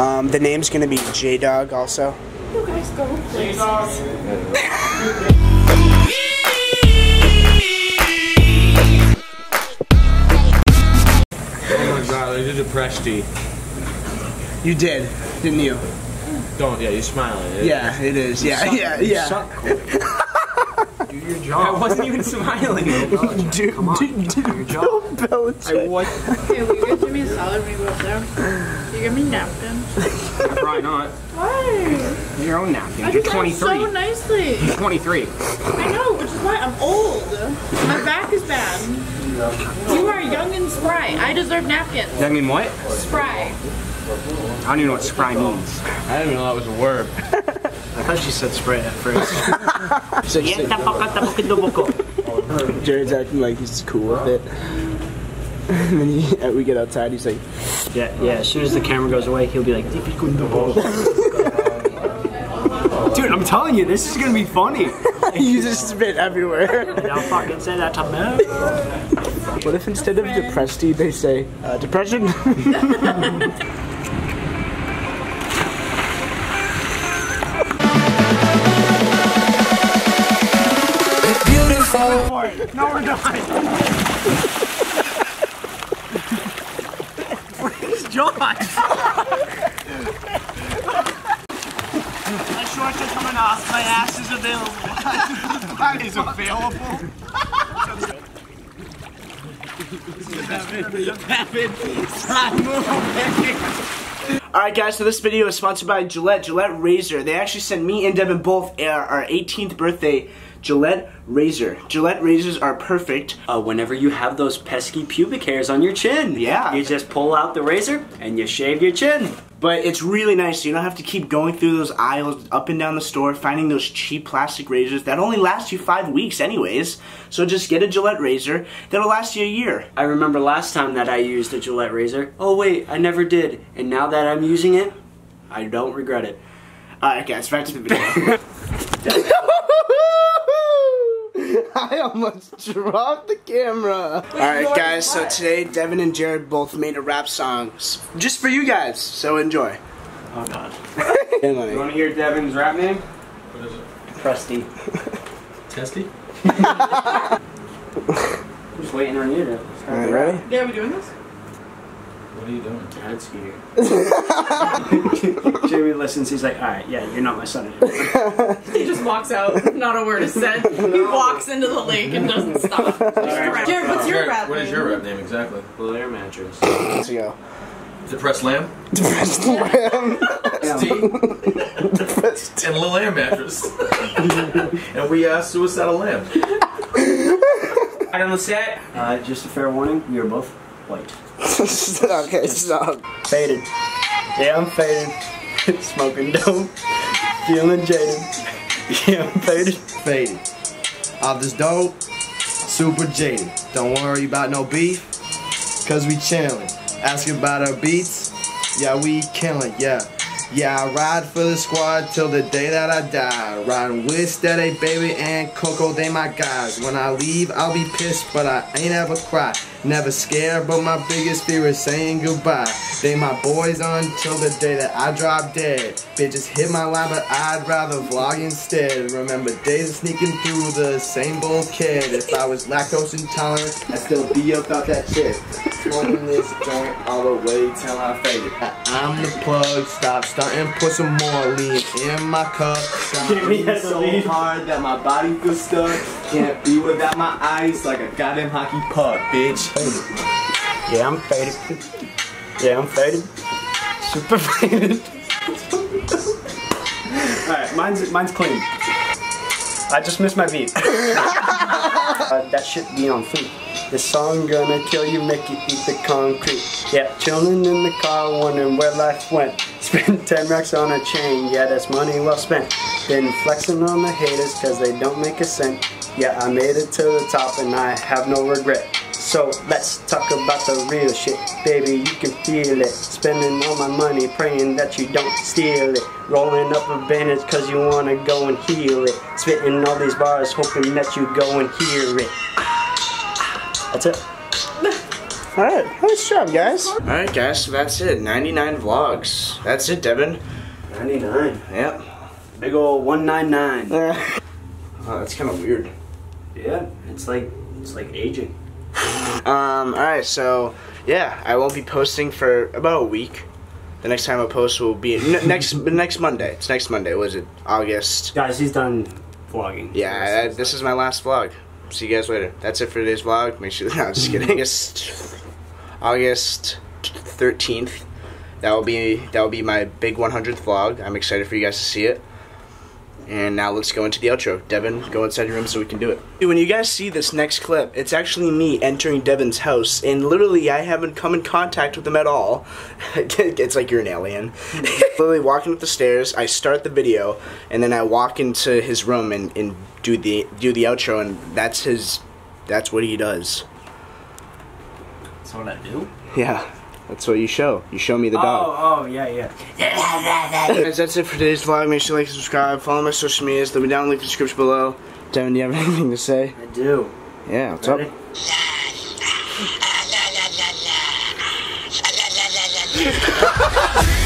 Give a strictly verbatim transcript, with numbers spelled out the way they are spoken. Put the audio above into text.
Um, the name's gonna be J-Dog also. You guys go J-Dog. Oh my god, I did a Presti. You did, didn't you? Don't, yeah, you're smiling. It Yeah, it is. Yeah, suck, yeah, yeah. Suck. Do your job. I wasn't even smiling. Dude, come on. Dude, dude, do your job. Belichick. I was. Okay, will you guys give me a salad when you go up there? You give me napkins? Probably not. Why? Your own napkin. I You're did that twenty-three. so nicely. You're twenty-three. I know, which is why I'm old. My back is bad. You are young and spry. I deserve napkins. Young and what? Spry. I don't even know what spry means. I didn't even know that was a word. I thought she said spray at first. Jared's acting like he's cool with it. And then he, we get outside, he's like, Yeah, yeah, as soon as the camera goes away, he'll be like, dude, I'm telling you, this is gonna be funny. you just spit everywhere. Don't fucking say that to me. What if instead of depressed, they say, uh, depression? No, we're not. Where's Josh? My shorts are coming off. My ass is available. That is available. Alright guys, so this video is sponsored by Gillette, Gillette Razor. They actually sent me and Devin both our, our eighteenth birthday Gillette Razor. Gillette razors are perfect. Uh, whenever you have those pesky pubic hairs on your chin. Yeah. You just pull out the razor and you shave your chin. But it's really nice, so you don't have to keep going through those aisles up and down the store, finding those cheap plastic razors that only last you five weeks anyways. So just get a Gillette razor that'll last you a year. I remember last time that I used a Gillette razor. Oh wait, I never did. And now that I'm using it, I don't regret it. Alright guys, back to the video. I almost dropped the camera. Alright guys, so today Devin and Jared both made a rap song just for you guys, so enjoy. Oh god. You want to hear Devin's rap name? What is it? Crusty. Testy? Just waiting on you to start Alright, the ready? rap. Yeah, are we doing this? What are you doing? Dad's here. Jamie listens, he's like, alright, yeah, you're not my son anymore. He just walks out, not a word is said. He walks into the lake and doesn't stop. Right. Jared, what's your Jared, rap What is name? your rap name exactly? Blue air mattress. Let's go. Depressed Lamb? Depressed Lamb. Tea? And Lil Air Mattress. And we uh, Suicidal Lamb. Right on the set, uh, just a fair warning, we are both white. Okay, stop. Faded. Yeah, I'm faded. Smoking dope. Feeling jaded. Yeah, I'm faded. Faded. Off this dope, super jaded. Don't worry about no beef, cause we chillin'. Ask about our beats, yeah, we killin', yeah. Yeah, I ride for the squad till the day that I die. Riding with Steady Baby and Coco, they my guys. When I leave, I'll be pissed, but I ain't ever cry. Never scared, but my biggest fear is saying goodbye. They my boys until the day that I drop dead. Bitches hit my line, but I'd rather vlog instead. Remember days of sneaking through the same bull kid. If I was lactose intolerant, I'd still be about that shit. Smoking this joint all the way till I faded. I'm the plug, stop stunting, put some more lean in my cup. Got me so hard that my body feels stuck. Can't be without my eyes like a goddamn hockey puck, bitch. Yeah, I'm faded. Yeah, I'm faded. Super faded. Alright, mine's, mine's clean. I just missed my beat. uh, that shit be on fleek. This song gonna kill you, make you eat the concrete. Yeah, chillin' in the car, wondering where life went. Spent ten racks on a chain, yeah, that's money well spent. Been flexing on the haters, cause they don't make a cent. Yeah, I made it to the top and I have no regret. So let's talk about the real shit, baby, you can feel it. Spending all my money, praying that you don't steal it. Rolling up a bandage cause you wanna go and heal it. Spitting all these bars, hoping that you go and hear it. That's it. Alright, nice job, guys. Alright, guys, so that's it. ninety-nine vlogs. That's it, Devin. ninety-nine. Yep. Big ol' one ninety-nine. Oh, that's kind of weird. Yeah, it's like it's like aging. Um, alright, so yeah, I won't be posting for about a week. The next time I post will be n next next Monday. It's next Monday. Was it August? Guys, he's done vlogging. Yeah, I, this is my last vlog. See you guys later. That's it for today's vlog. Make sure. No, I'm just kidding. August August thirteenth. That will be that will be my big one hundredth vlog. I'm excited for you guys to see it. And now let's go into the outro. Devin, go inside your room so we can do it. When you guys see this next clip, it's actually me entering Devin's house, and literally I haven't come in contact with him at all. It's like you're an alien. Literally walking up the stairs, I start the video, and then I walk into his room and, and do the do the outro, and that's his, that's what he does. That's what I do? Yeah. That's what you show. You show me the dog. Oh, oh, yeah, yeah. Guys, that's it for today's vlog. Make sure to like and subscribe. Follow my social medias. They'll be down in the link in the description below. Devin, do you have anything to say? I do. Yeah, what's Ready? up?